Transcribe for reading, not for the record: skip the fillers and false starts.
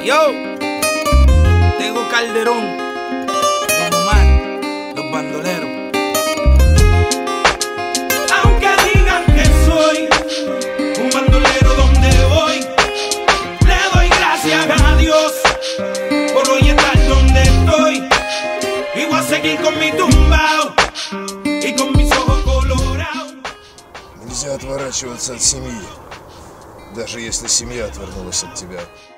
Yo, Tego Calderón, Don Omar, los bandoleros. Aunque digan que soy un bandolero donde voy, le doy gracias a Dios por hoy estar donde estoy. Y voy a seguir con mi tumbao y con mis ojos colorados. Нельзя отворачиваться от семьи, даже если семья отвернулась от тебя.